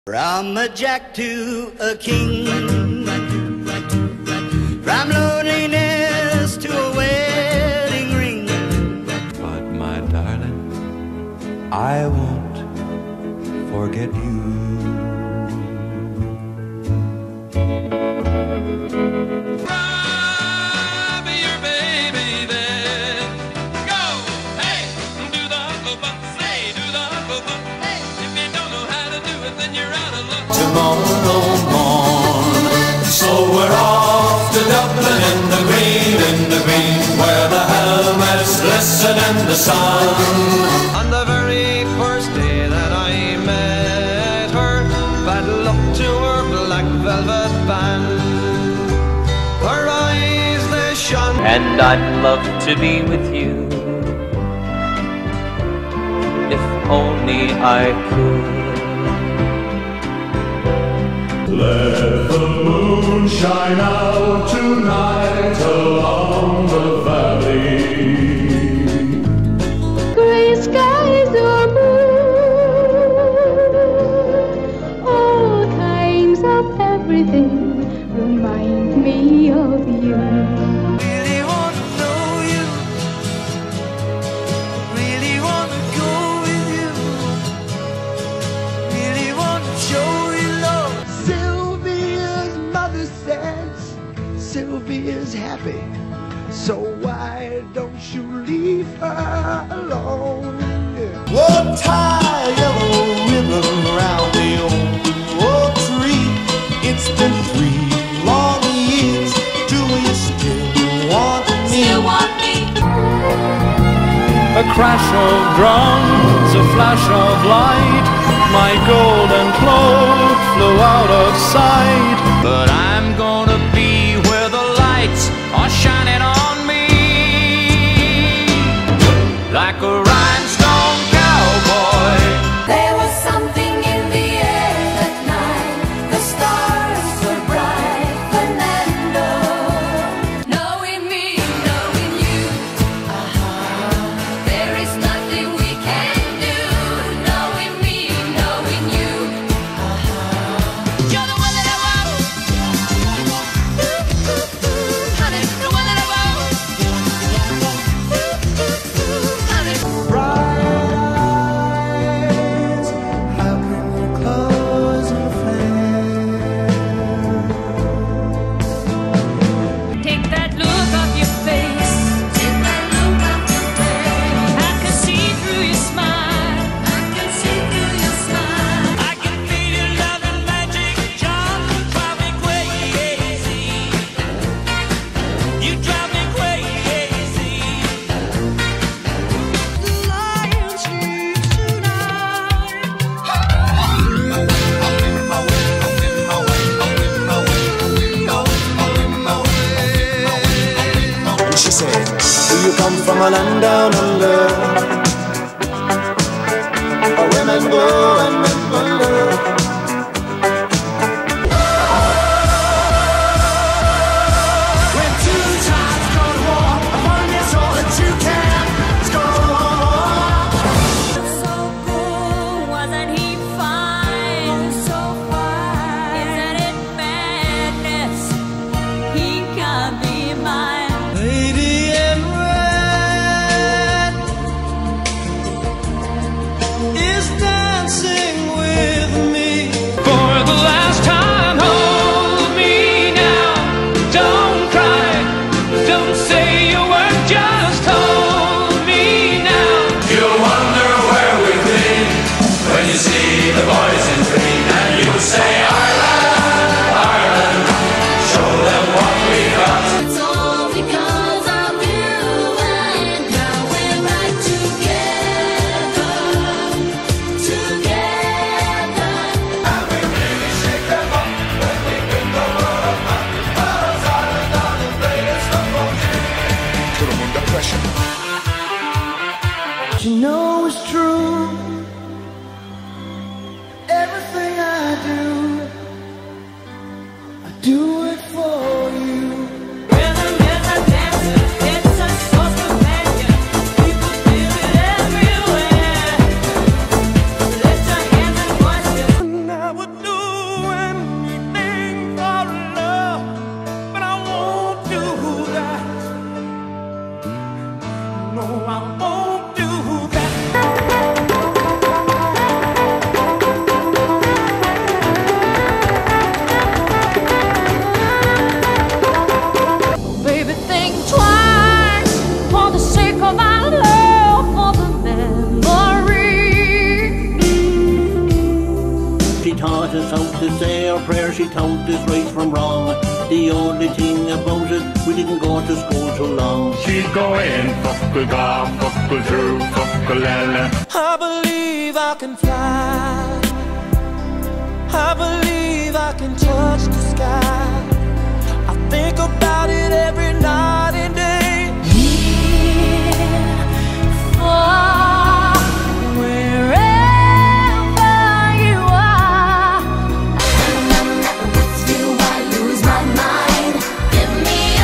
From a jack to a king, from loneliness to a wedding ring. But my darling, I won't forget you. Tomorrow morn, so we're off to Dublin in the green, where the helmets glisten in the sun. On the very first day that I met her, bad luck to her black velvet band. Her eyes they shone, and I'd love to be with you, if only I could. Let the moon shine out tonight along the valley. Gray skies or blue, all kinds of everything remind me of you. Really want to know you, really want to go with you, really want to show you love. Sylvia's mother says Sylvia's happy, so why don't you leave her alone? We'll tie a yellow ribbon round the old tree. It's been 3 long years. Do you still want me? A crash of drums, a flash of light, my golden cloak flew out of sight. But I'm gonna be where the lights are shining on me, like a rhinestone cowboy. There was something in the air that night. The stars were bright, Fernando. Knowing me, knowing you, there is nothing we can do. Knowing me, knowing you, you're the one that I want. Honey, the one that I want. Honey. Bright eyes, how can you close your face? Take that look off your face. Take that look off your face. I can see through your smile. I can see through your smile. I can feel your love and magic charm. You drive me crazy. You drive me crazy. The lion sleeps tonight. And she said, do you come from a land down under, where women go and men wonder? When 2 times go to war upon your soul that you can't score. So cool, wasn't he fine? So fine. Isn't it madness? He can't be mine. Lady in red is dancing with me. For the last time, hold me now. Don't cry, don't say a word, just hold me now. You'll wonder where we've been when you see the boys in green, and you say, Ireland, Ireland, show them what we got. It's all because of you, and now we're back together, together. And we really shake them up when we win the World Cup. Fellas, Ireland are the greatest of all time. Put 'em under pressure. You know it's true. Everything I do it for you. Rhythm is a dancer, it's a source companion. People feel it everywhere. Lift your hands and voices. Now taught us how to say our prayers, she taught us right from wrong. The only thing about it, we didn't go to school too long. She'd go in, fuckle ga, fuckle through, fuckle lala. I believe I can fly. I believe I can touch the sky. I think about it every night and day. Near, far, wherever you are. When I'm with you, I lose my mind. Give me a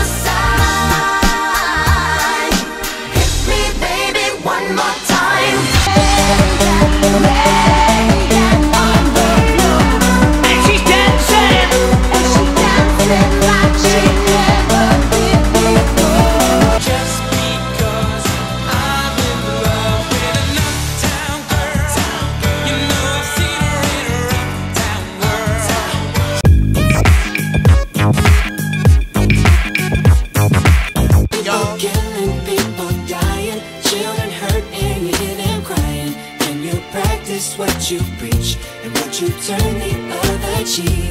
sign. Hit me, baby, one more time. And she's dancing. And she's dancing like she never did before. Just because I'm in love with an uptown girl. You know I've seen her in her uptown world. People killing, people dying, children hurt and you hear them crying. Can you practice what you preach and would you turn the other cheek?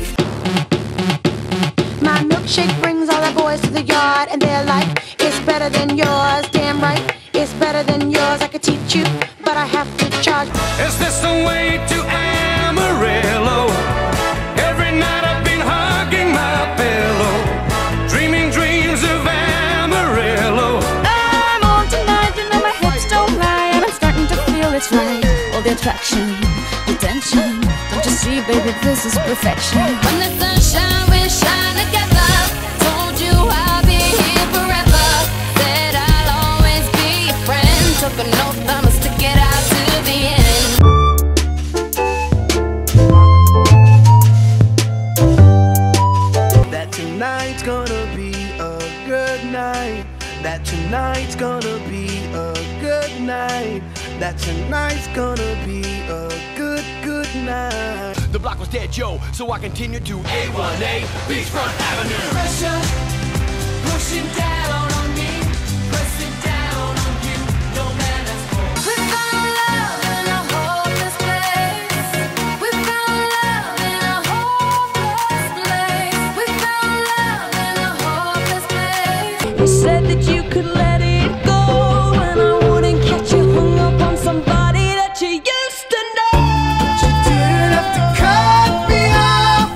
My milkshake brings all the boys to the yard, and they're like, it's better than yours. Damn right, it's better than yours. I could teach you, but I have to charge. Is this the way to Amarillo? Every night I've been hugging my pillow, dreaming dreams of Amarillo. I'm on tonight and my hips don't lie, and I'm starting to feel it's right. All the attraction, the tension. Don't you see, baby, this is perfection. When the sunshine, we shine together. Told you I'll be here forever. Said I'll always be your friend. Took an oath, I'ma stick it out to the end. That tonight's gonna be a good night. That tonight's gonna be a good night. That tonight's gonna be a good night. The block was dead, yo, so I continued to A1A Beachfront Avenue. Pressure pushing down on me, pressing down on you. No man has more. We found love in a hopeless place. We found love in a hopeless place. We found love in a hopeless place. You said that you could let it go, and I wouldn't catch you hung up on somebody that you used to know. But you didn't have to cut me off.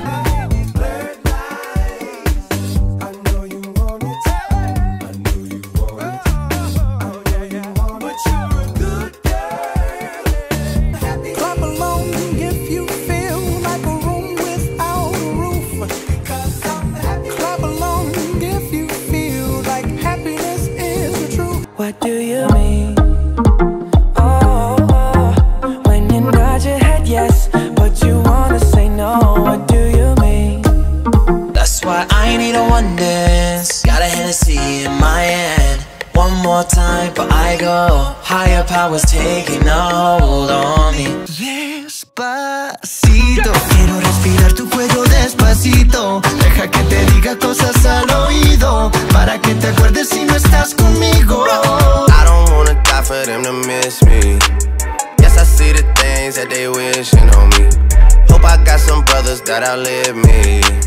I know you want it. I know you want it. Oh yeah, yeah. But you're a good girl. Clap along if you feel like a room without a roof. Clap along if you feel like happiness is the truth. What do you mean? When you nod your head yes, but you wanna say no. What do you mean? That's why I need a one dance. Got a Hennessy in my hand. One more time, but I go. Higher powers taking a hold on me. Despacito, quiero respirar tu cuello despacito. Deja que te diga cosas al oído, para que te acuerdes si no estás conmigo. I don't wanna die for them to miss me. Yes, I see the things that they wishing on me. Hope I got some brothers that outlive me.